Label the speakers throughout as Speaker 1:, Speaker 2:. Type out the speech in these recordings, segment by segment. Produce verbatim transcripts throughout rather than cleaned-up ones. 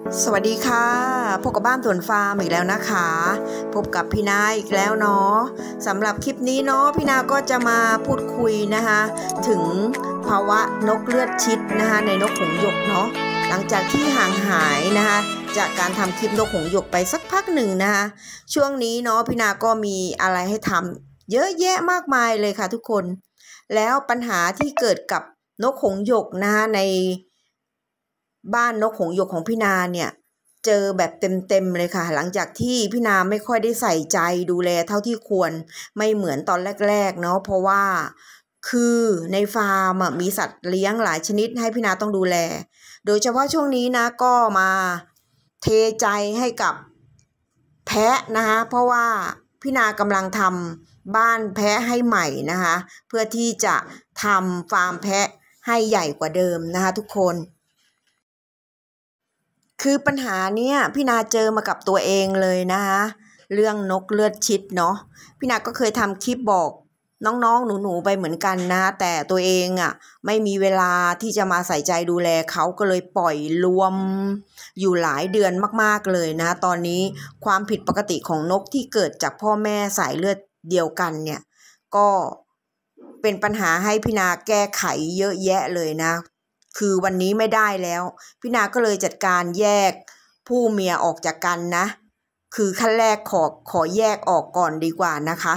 Speaker 1: สวัสดีค่ะพบกับบ้านสวนฟาร์มอีกแล้วนะคะพบกับพี่นาอีกแล้วเนาะสำหรับคลิปนี้เนาะพี่นาก็จะมาพูดคุยนะคะถึงภาวะนกเลือดชิดนะคะในนกหงส์หยกเนาะหลังจากที่ห่างหายนะคะจากการทำคลิปนกหงส์หยกไปสักพักหนึ่งนะคะช่วงนี้เนาะพี่นาก็มีอะไรให้ทำเยอะแยะมากมายเลยค่ะทุกคนแล้วปัญหาที่เกิดกับนกหงส์หยกนะคะในบ้านนกหงส์หยกของพี่นาเนี่ยเจอแบบเต็มๆเลยค่ะหลังจากที่พี่นาไม่ค่อยได้ใส่ใจดูแลเท่าที่ควรไม่เหมือนตอนแรกๆเนาะเพราะว่าคือในฟาร์มมีสัตว์เลี้ยงหลายชนิดให้พี่นาต้องดูแลโดยเฉพาะช่วงนี้นะก็มาเทใจให้กับแพะนะคะเพราะว่าพี่นากำลังทำบ้านแพะให้ใหม่นะคะเพื่อที่จะทำฟาร์มแพะให้ใหญ่กว่าเดิมนะคะทุกคนคือปัญหาเนี้ยพี่นาเจอมากับตัวเองเลยนะคะเรื่องนกเลือดชิดเนาะพี่นาก็เคยทำคลิปบอกน้องๆหนูๆไปเหมือนกันนะแต่ตัวเองอ่ะไม่มีเวลาที่จะมาใส่ใจดูแลเขาก็เลยปล่อยรวมอยู่หลายเดือนมากๆเลยนะตอนนี้ความผิดปกติของนกที่เกิดจากพ่อแม่สายเลือดเดียวกันเนี่ยก็เป็นปัญหาให้พี่นาแก้ไขเยอะแยะเลยนะคือวันนี้ไม่ได้แล้วพี่นาก็เลยจัดการแยกผู้เมียออกจากกันนะคือขั้นแรกขอขอแยกออกก่อนดีกว่านะคะ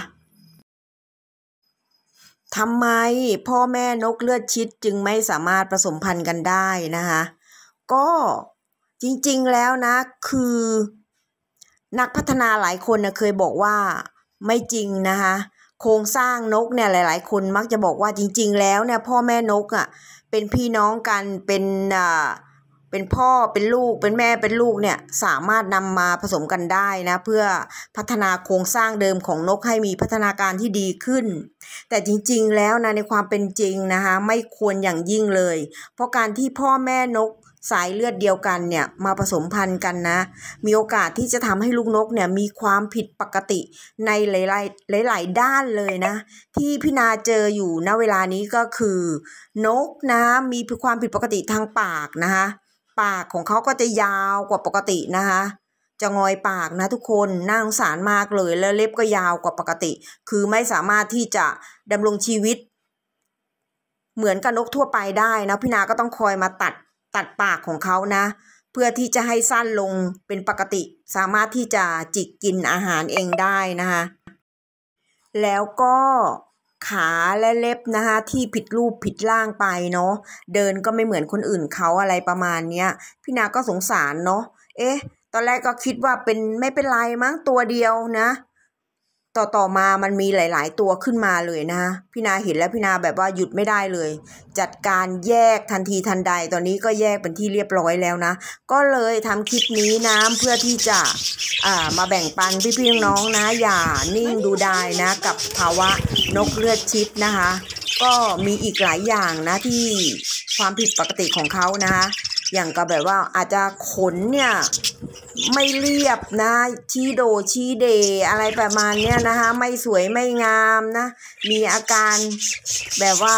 Speaker 1: ทำไมพ่อแม่นกเลือดชิดจึงไม่สามารถผสมพันธุ์กันได้นะคะก็จริงๆแล้วนะคือนักพัฒนาหลายคนนะเคยบอกว่าไม่จริงนะคะโครงสร้างนกเนี่ยหลายๆคนมักจะบอกว่าจริงๆแล้วเนี่ยพ่อแม่นกอ่ะเป็นพี่น้องกันเป็นอ่าเป็นพ่อเป็นลูกเป็นแม่เป็นลูกเนี่ยสามารถนำมาผสมกันได้นะเพื่อพัฒนาโครงสร้างเดิมของนกให้มีพัฒนาการที่ดีขึ้นแต่จริงๆแล้วนะในความเป็นจริงนะคะไม่ควรอย่างยิ่งเลยเพราะการที่พ่อแม่นกสายเลือดเดียวกันเนี่ยมาผสมพันธุ์กันนะมีโอกาสที่จะทำให้ลูกนกเนี่ยมีความผิดปกติในหลายๆหลายๆด้านเลยนะที่พี่นาเจออยู่ณเวลานี้ก็คือนกนะมีความผิดปกติทางปากนะคะปากของเขาก็จะยาวกว่าปกตินะคะจะงอยปากนะทุกคนน่าสงสารมากเลยแล้วเล็บก็ยาวกว่าปกติคือไม่สามารถที่จะดำรงชีวิตเหมือนกับนกทั่วไปได้นะพี่นาก็ต้องคอยมาตัดตัดปากของเขานะเพื่อที่จะให้สั้นลงเป็นปกติสามารถที่จะจิกกินอาหารเองได้นะคะแล้วก็ขาและเล็บนะคะที่ผิดรูปผิดร่างไปเนาะเดินก็ไม่เหมือนคนอื่นเขาอะไรประมาณเนี้ยพี่นาก็สงสารเนาะเอ๊ะตอนแรกก็คิดว่าเป็นไม่เป็นไรมั้งตัวเดียวนะต่อต่อมามันมีหลายๆตัวขึ้นมาเลยนะพี่นาเห็นแล้วพี่นาแบบว่าหยุดไม่ได้เลยจัดการแยกทันทีทันใดตอนนี้ก็แยกเป็นที่เรียบร้อยแล้วนะก็เลยทำคลิปนี้นะเพื่อที่จะอ่ามาแบ่งปันพี่ๆน้องๆนะอย่านิ่งดูดายนะกับภาวะนกเลือดชิดนะคะก็มีอีกหลายอย่างนะที่ความผิดปกติของเขานะคะอย่างก็แบบว่าอาจจะขนเนี่ยไม่เรียบนะชี้โดชี้เดอะไรประมาณเนี้ยนะคะไม่สวยไม่งามนะมีอาการแบบว่า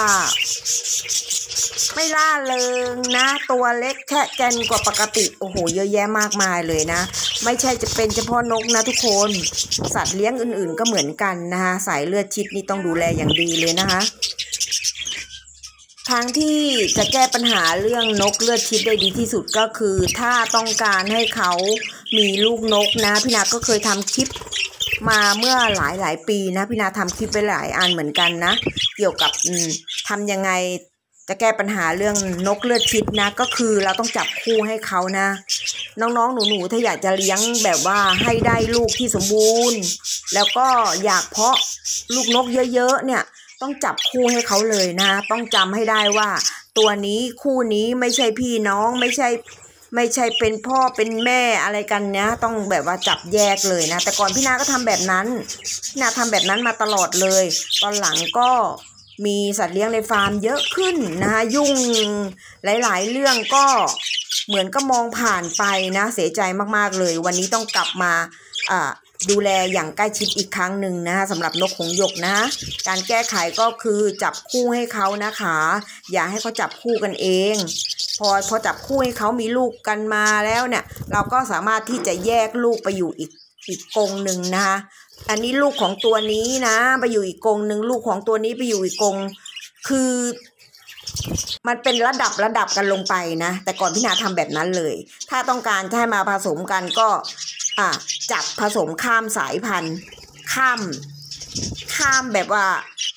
Speaker 1: ไม่ล่าเริงนะตัวเล็กแค่แกนกว่าปกติโอ้โหเยอะแยะมากมายเลยนะไม่ใช่จะเป็นเฉพาะนกนะทุกคนสัตว์เลี้ยงอื่นๆก็เหมือนกันนะคะสายเลือดชิดนี่ต้องดูแลอย่างดีเลยนะคะทางที่จะแก้ปัญหาเรื่องนกเลือดชิดได้ดีที่สุดก็คือถ้าต้องการให้เขามีลูกนกนะพี่นาก็เคยทำคลิปมาเมื่อหลายหลายปีนะพี่นาทำคลิปไปหลายอันเหมือนกันนะเกี่ยวกับทำยังไงจะแก้ปัญหาเรื่องนกเลือดชิดนะก็คือเราต้องจับคู่ให้เขานะน้องๆหนูๆถ้าอยากจะเลี้ยงแบบว่าให้ได้ลูกที่สมบูรณ์แล้วก็อยากเพาะลูกนกเยอะๆเนี่ยต้องจับคู่ให้เขาเลยนะต้องจำให้ได้ว่าตัวนี้คู่นี้ไม่ใช่พี่น้องไม่ใช่ไม่ใช่เป็นพ่อเป็นแม่อะไรกันเนี้ยต้องแบบว่าจับแยกเลยนะแต่ก่อนพี่นาก็ทำแบบนั้นพี่นาทำแบบนั้นมาตลอดเลยตอนหลังก็มีสัตว์เลี้ยงในฟาร์มเยอะขึ้นนะคะยุ่งหลายๆเรื่องก็เหมือนก็มองผ่านไปนะเสียใจมากๆเลยวันนี้ต้องกลับมาอ่าดูแลอย่างใกล้ชิดอีกครั้งหนึ่งนะคะสำหรับนกหงส์หยกนะการแก้ไขก็คือจับคู่ให้เขานะคะอย่าให้เขาจับคู่กันเองพอพอจับคู่ให้เขามีลูกกันมาแล้วเนี่ยเราก็สามารถที่จะแยกลูกไปอยู่อีกอีกกรงหนึ่งนะคะอันนี้ลูกของตัวนี้นะไปอยู่อีกกรงหนึ่งลูกของตัวนี้ไปอยู่อีกกรงคือมันเป็นระดับระดับกันลงไปนะแต่ก่อนพี่นาทำแบบนั้นเลยถ้าต้องการจะให้มาผสมกันก็อ่ะจับผสมข้ามสายพันธุ์ข้ามข้ามแบบว่า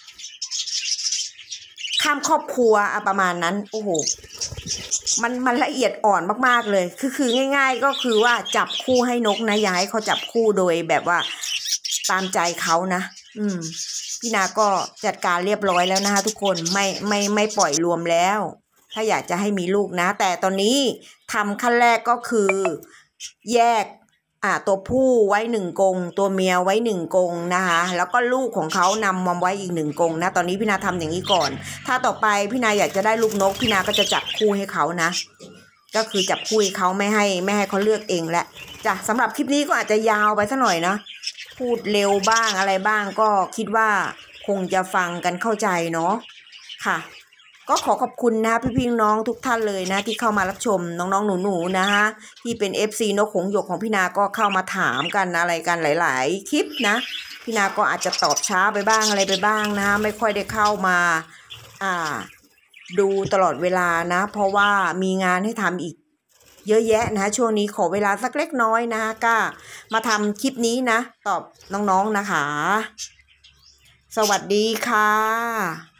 Speaker 1: ข้ามครอบครัวอะประมาณนั้นโอ้โหมันมันละเอียดอ่อนมากๆเลยคือคือง่ายๆก็คือว่าจับคู่ให้นกนะอย่าให้เขาจับคู่โดยแบบว่าตามใจเขานะอืมพี่นาก็จัดการเรียบร้อยแล้วนะคะทุกคนไม่ไม่ไม่ปล่อยรวมแล้วถ้าอยากจะให้มีลูกนะแต่ตอนนี้ทำขั้นแรกก็คือแยกอ่าตัวผู้ไว้หนึ่งกรงตัวเมียไว้หนึ่งกรงนะคะแล้วก็ลูกของเขานำมาไว้อีกหนึ่งกรงนะตอนนี้พี่นาทำอย่างนี้ก่อนถ้าต่อไปพี่นาอยากจะได้ลูกนกพี่นาก็จะจับคู่ให้เขานะก็คือจับคู่ให้เขาไม่ให้ไม่ให้เขาเลือกเองแหละจ้ะสำหรับคลิปนี้ก็อาจจะยาวไปสักหน่อยนะพูดเร็วบ้างอะไรบ้างก็คิดว่าคงจะฟังกันเข้าใจเนาะค่ะก็ขอขอบคุณนะพี่ๆน้องทุกท่านเลยนะที่เข้ามารับชมน้องๆหนูๆนะคะที่เป็น เอฟ ซี นกหงส์หยกของพี่นาก็เข้ามาถามกันอะไรกันหลายๆคลิปนะพี่นาก็อาจจะตอบช้าไปบ้างอะไรไปบ้างนะไม่ค่อยได้เข้ามาอ่าดูตลอดเวลานะเพราะว่ามีงานให้ทำอีกเยอะแยะนะช่วงนี้ขอเวลาสักเล็กน้อยนะก็มาทำคลิปนี้นะตอบน้องๆนะคะสวัสดีค่ะ